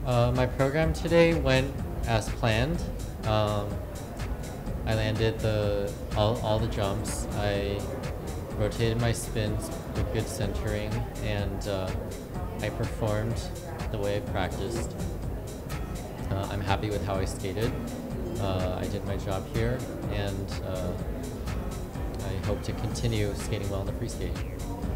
My program today went as planned. Um, I landed all the jumps. I rotated my spins with good centering, and I performed the way I practiced. I'm happy with how I skated. I did my job here, and I hope to continue skating well in the free skate.